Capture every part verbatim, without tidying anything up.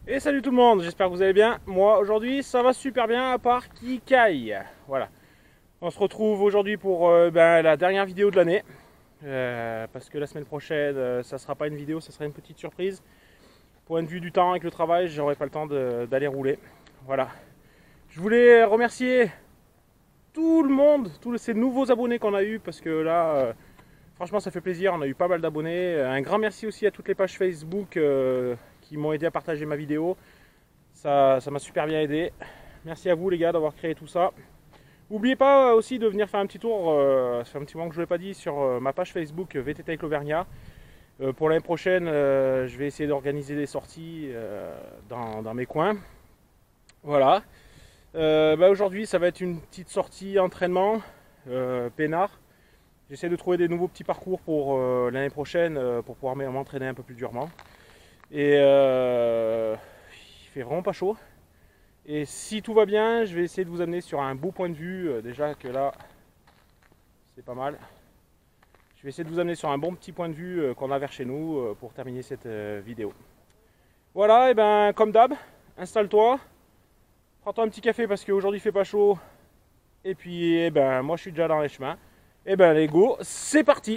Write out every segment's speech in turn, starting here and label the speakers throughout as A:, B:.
A: Et salut tout le monde, j'espère que vous allez bien. Moi aujourd'hui ça va super bien à part qui caille. Voilà. On se retrouve aujourd'hui pour euh, ben, la dernière vidéo de l'année. Euh, parce que la semaine prochaine euh, ça sera pas une vidéo, ça sera une petite surprise. Point de vue du temps avec le travail, j'aurai pas le temps d'aller rouler. Voilà. Je voulais remercier tout le monde, tous ces nouveaux abonnés qu'on a eu parce que là euh, franchement ça fait plaisir, on a eu pas mal d'abonnés. Un grand merci aussi à toutes les pages Facebook euh, qui m'ont aidé à partager ma vidéo. Ça ça m'a super bien aidé. Merci à vous les gars d'avoir créé tout ça. N'oubliez pas aussi de venir faire un petit tour, euh, ça fait un petit moment que je ne l'ai pas dit, sur euh, ma page Facebook V T T avec l'Auvergnat. Euh, pour l'année prochaine, euh, je vais essayer d'organiser des sorties euh, dans, dans mes coins. Voilà. Euh, bah aujourd'hui, ça va être une petite sortie entraînement, euh, peinard. J'essaie de trouver des nouveaux petits parcours pour euh, l'année prochaine euh, pour pouvoir m'entraîner un peu plus durement. Et euh, il fait vraiment pas chaud. Et si tout va bien, je vais essayer de vous amener sur un beau point de vue. Euh, déjà que là, c'est pas mal. Je vais essayer de vous amener sur un bon petit point de vue euh, qu'on a vers chez nous euh, pour terminer cette euh, vidéo. Voilà, et ben comme d'hab, installe-toi. Prends-toi un petit café parce qu'aujourd'hui il fait pas chaud. Et puis, eh ben, moi je suis déjà dans les chemins. Et ben, les go, c'est parti!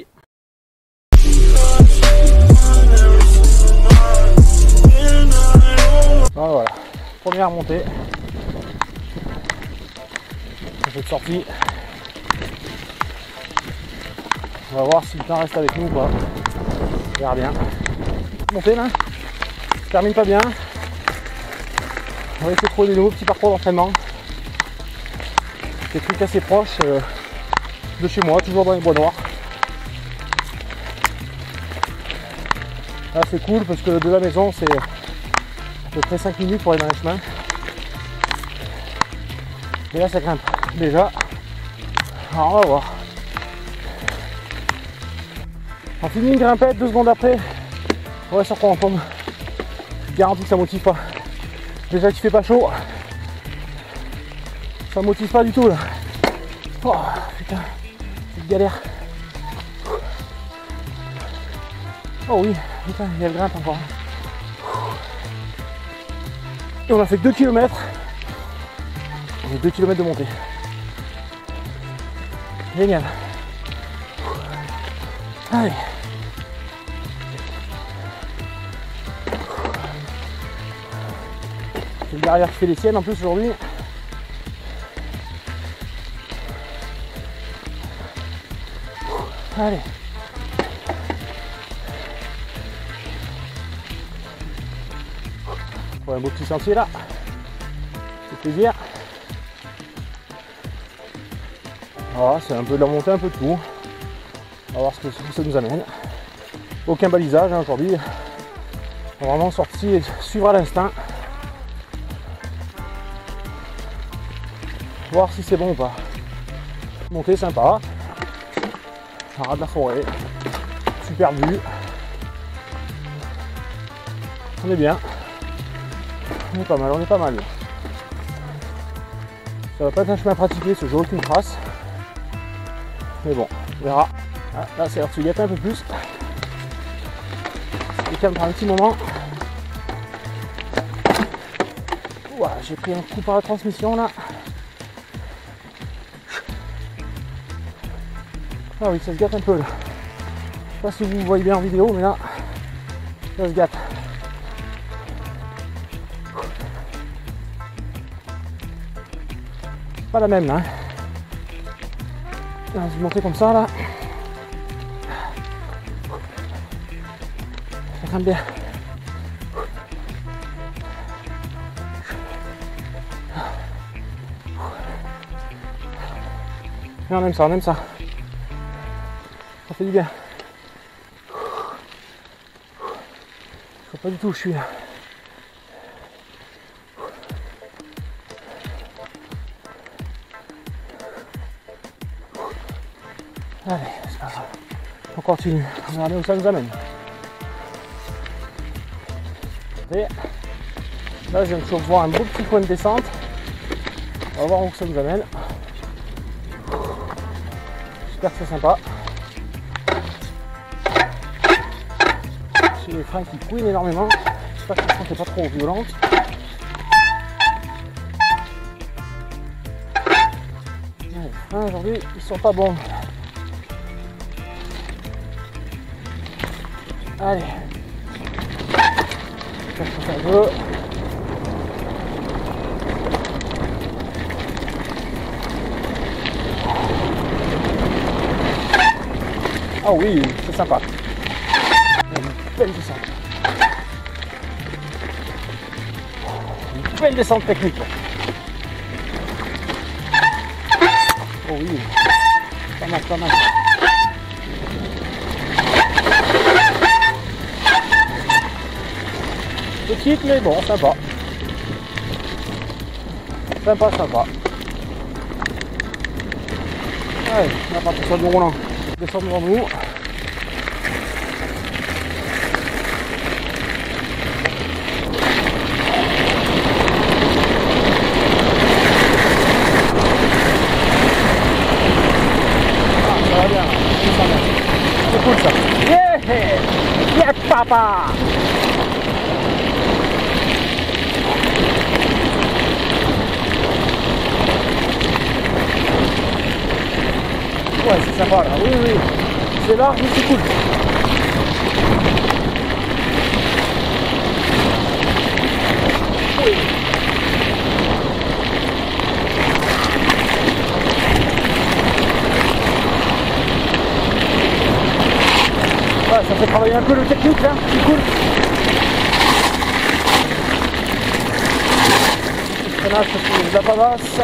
A: Ah, voilà, première montée. Cette sortie. On va voir si le temps reste avec nous ou pas. On verra bien. Montée là. Je termine pas bien. On va essayer de trouver des nouveaux petits parcours d'entraînement. Des trucs assez proches euh, de chez moi, toujours dans les bois noirs. Là c'est cool parce que de la maison c'est à peu près cinq minutes pour aller dans les chemins. Et là ça grimpe déjà. Alors on va voir. On finit une grimpette, deux secondes après, on va se reprendre en forme. Je garantis que ça motive pas. Déjà qu'il fait pas chaud, ça motive pas du tout là. Oh putain, c'est une galère. Oh oui, putain, il y a le grimpe encore. Et on a fait que deux kilomètres. On a deux kilomètres de montée. Génial. Allez. C'est le derrière qui fait les siennes en plus aujourd'hui. Allez. Pour un beau petit sentier là. C'est plaisir. Voilà, c'est un peu de la montée, un peu de tout. On va voir ce que ça nous amène. Aucun balisage hein, aujourd'hui. On va vraiment sortir et suivre à l'instinct. Voir si c'est bon ou pas. Montée sympa. Ras de la forêt. Super vue. On est bien. On est pas mal, on est pas mal. Ça va pas être un chemin pratiqué, ce jeu aucune trace. Mais bon, on verra. Ah, là c'est l'heure de se gâter un peu plus. Et calme pour un petit moment. Ouah, j'ai pris un coup par la transmission là. Ah oui, ça se gâte un peu là. Je sais pas si vous voyez bien en vidéo, mais là, ça se gâte. Pas la même là. On va se monter comme ça là. Ça grimpe bien. Et on aime ça, on aime ça. Ça fait du bien. Je sais pas du tout où je suis là. Allez, c'est pas grave. On continue. On va regarder où ça nous amène. Et là, je viens de voir un beau petit point de descente. On va voir où ça nous amène. J'espère que c'est sympa. J'ai les freins qui couinent énormément. j'espère que la c'est pas trop violente. Ouais, hein, aujourd'hui, ils sont pas bons. Allez. J'espère que ça veut. Ah oui, c'est sympa. Une belle descente. Une belle descente technique. Oh oui, pas mal, pas mal. Petite mais bon, sympa. Sympa, sympa. Allez, on va partir sur du roulant. Descendre devant nous. C'est cool ça. Yeah! Yeah papa! Ouais, c'est sympa là. Oui, oui. C'est large, mais c'est cool. Oui. Ouais, ça fait travailler un peu le technique là, c'est cool. Le freinage, c'est la pavasse.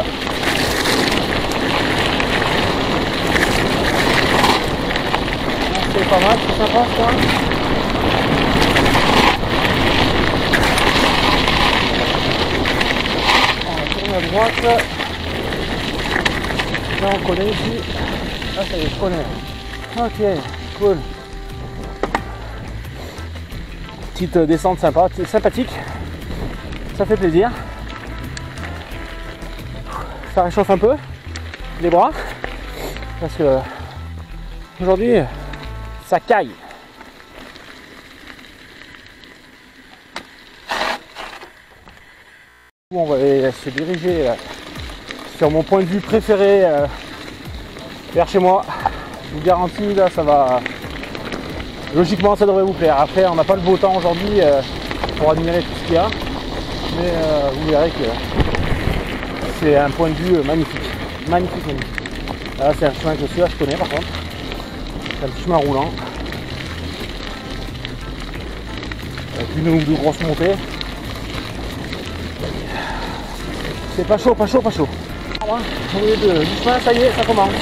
A: C'est pas mal, c'est sympa ça. On va tourner à droite. Là on connaît ici. Ah ça y est, je connais. Ok, cool. Petite descente sympa, sympathique. Ça fait plaisir. Ça réchauffe un peu les bras. Parce que aujourd'hui ça caille. On va se diriger sur mon point de vue préféré vers chez moi. Je vous garantis, là ça va. Logiquement ça devrait vous plaire. Après on n'a pas le beau temps aujourd'hui pour admirer tout ce qu'il y a. Mais euh, vous verrez que c'est un point de vue magnifique. Magnifique, magnifique. Là c'est un chemin que celui-là je connais par contre. C'est un petit chemin roulant. Avec une ou deux grosses montées. C'est pas chaud, pas chaud, pas chaud. Au milieu de, du chemin, ça y est, ça commence.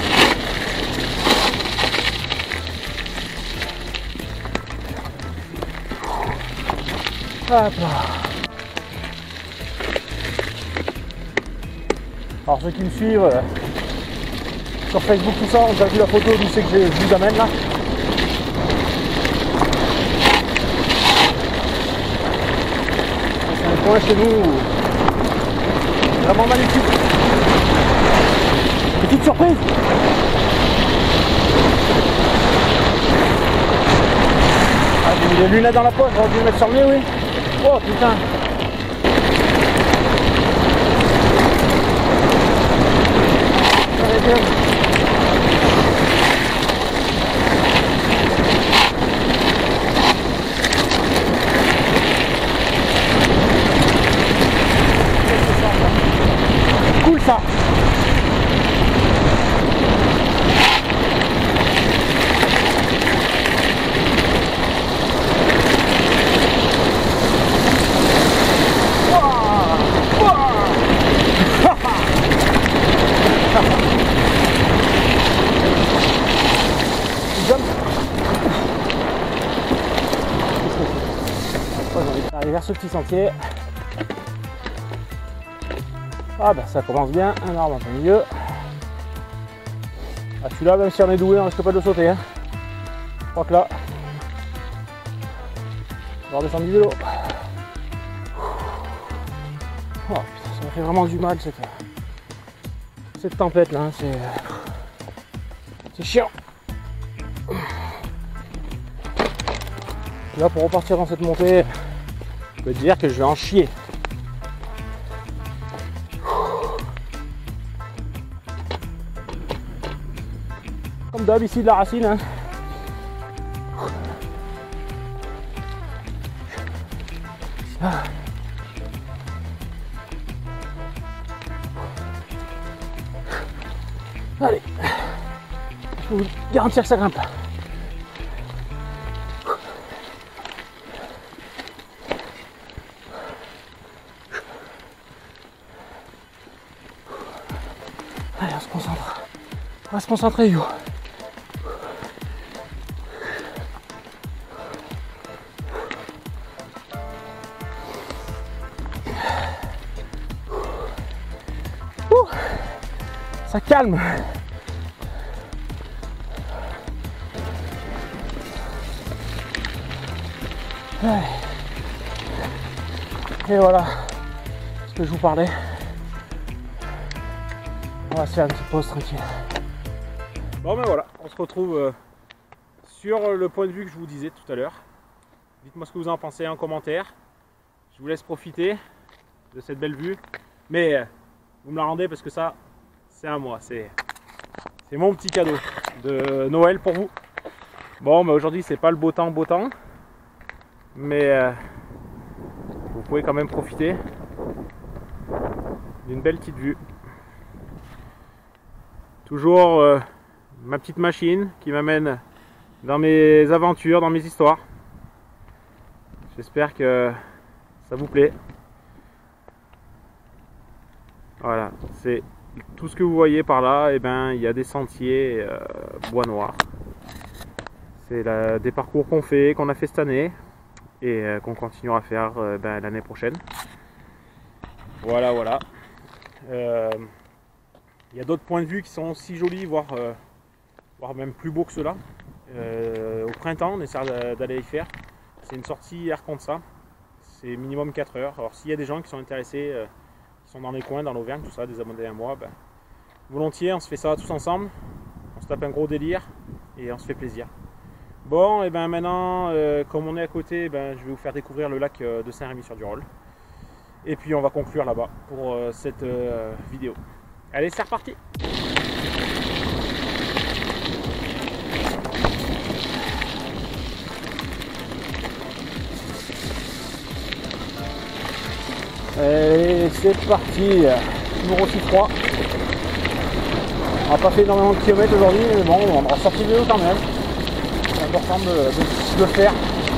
A: Hop là. Alors ceux qui me suivent euh, sur Facebook, tout ça, on a vu la photo d'où c'est que je, je vous amène là. C'est un coin chez nous vraiment magnifique. Petite surprise. Ah, j'ai mis les lunettes dans la poche, j'aurais dû les mettre sur le nez, oui. Oh putain. Cool ça. Aller vers ce petit sentier. Ah bah ça commence bien, un arbre en plein milieu. Ah, celui-là, même si on est doué, on risque pas de le sauter. Hein. Je crois que là, on va redescendre du vélo. Oh putain, ça m'a fait vraiment du mal cette, cette tempête là, hein. c'est c'est chiant. Là pour repartir dans cette montée, je peux te dire que je vais en chier. Comme d'hab ici de la racine. Hein. Ah. Allez, je peux vous garantir que ça grimpe. Allez, on se concentre. On va se concentrer, You. Ouh, ça calme. Et voilà ce que je vous parlais. On va se faire une petite pause tranquille. Bon ben voilà, on se retrouve euh, sur le point de vue que je vous disais tout à l'heure. Dites-moi ce que vous en pensez en commentaire. Je vous laisse profiter de cette belle vue. Mais euh, vous me la rendez parce que ça, c'est à moi. C'est mon petit cadeau de Noël pour vous. Bon, ben aujourd'hui c'est pas le beau temps, beau temps. Mais euh, vous pouvez quand même profiter d'une belle petite vue. Toujours euh, ma petite machine qui m'amène dans mes aventures, dans mes histoires. J'espère que ça vous plaît. Voilà, c'est tout ce que vous voyez par là. Et ben, il y a des sentiers euh, bois noir. C'est des parcours qu'on fait, qu'on a fait cette année. Et euh, qu'on continuera à faire euh, ben, l'année prochaine. Voilà, voilà. Euh, il y a d'autres points de vue qui sont aussi jolis, voire, euh, voire même plus beaux que ceux-là. Euh, au printemps, on essaiera d'aller y faire. C'est une sortie air contre ça. C'est minimum quatre heures. Alors s'il y a des gens qui sont intéressés, euh, qui sont dans les coins, dans l'Auvergne, tout ça, des abonnés à moi, ben, volontiers, on se fait ça tous ensemble. On se tape un gros délire et on se fait plaisir. Bon, et ben maintenant, euh, comme on est à côté, ben, je vais vous faire découvrir le lac de Saint-Rémy-sur-du-Rôle. Et puis on va conclure là-bas pour euh, cette euh, vidéo. Allez, c'est reparti! Allez, c'est parti! Toujours aussi froid. On n'a pas fait énormément de kilomètres aujourd'hui, mais bon, on aura sorti le vélo quand même. C'est important de, de, de le faire.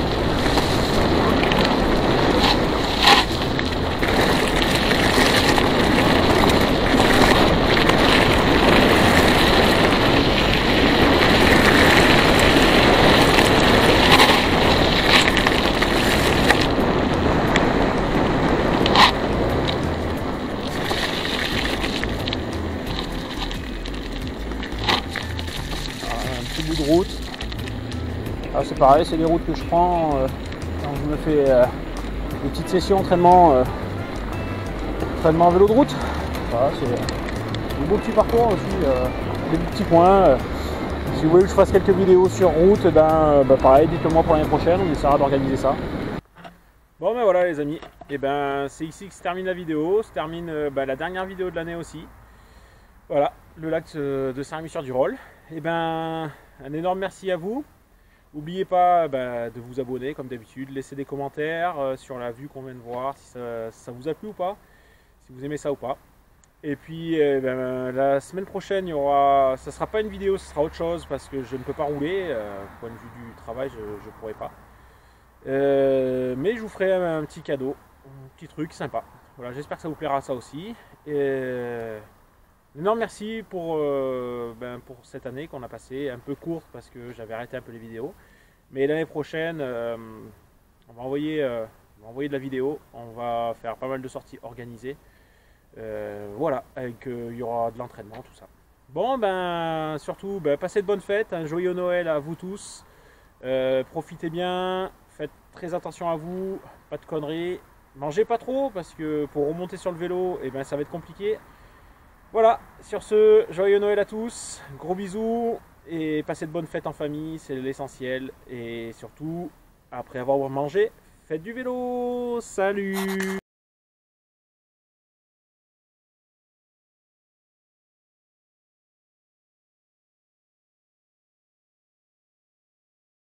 A: De route. Ah, c'est pareil, c'est les routes que je prends euh, quand je me fais euh, des petites sessions entraînement, euh, entraînement vélo de route. Voilà, c'est un beau petit parcours aussi, euh, des petits points. Euh, si vous voulez que je fasse quelques vidéos sur route, ben, euh, ben pareil, dites-le moi pour l'année prochaine, on essaiera d'organiser ça. Bon ben voilà les amis, et ben c'est ici que se termine la vidéo, se termine euh, ben, la dernière vidéo de l'année aussi. Voilà, le lac de Saint-Rémy-sur-du-Rôle. Et ben un énorme merci à vous. N'oubliez pas bah, de vous abonner comme d'habitude, laisser des commentaires euh, sur la vue qu'on vient de voir, si ça, si ça vous a plu ou pas, si vous aimez ça ou pas. Et puis euh, ben, la semaine prochaine, il y aura, ça ne sera pas une vidéo, ce sera autre chose parce que je ne peux pas rouler. Euh, point de vue du travail, je ne pourrai pas. Euh, mais je vous ferai un, un petit cadeau, un petit truc sympa. Voilà, j'espère que ça vous plaira ça aussi. Et, un énorme merci pour, euh, ben, pour cette année qu'on a passée, un peu courte parce que j'avais arrêté un peu les vidéos. Mais l'année prochaine, euh, on, va envoyer, euh, on va envoyer de la vidéo, on va faire pas mal de sorties organisées. Euh, voilà, avec euh, il y aura de l'entraînement, tout ça. Bon, ben surtout, ben, passez de bonnes fêtes, un joyeux Noël à vous tous. Euh, profitez bien, faites très attention à vous, pas de conneries. Mangez pas trop parce que pour remonter sur le vélo, eh ben, ça va être compliqué. Voilà, sur ce, joyeux Noël à tous, gros bisous et passez de bonnes fêtes en famille, c'est l'essentiel. Et surtout, après avoir mangé, faites du vélo, salut!